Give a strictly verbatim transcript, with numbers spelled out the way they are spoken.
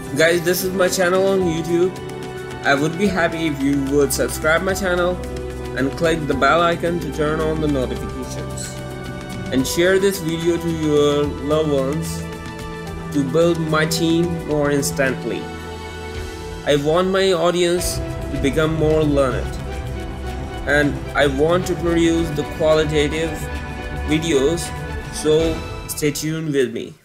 Guys, this is my channel on YouTube. I would be happy if you would subscribe my channel and click the bell icon to turn on the notifications. And share this video to your loved ones to build my team more instantly. I want my audience to become more learned, and I want to produce the qualitative videos, so stay tuned with me.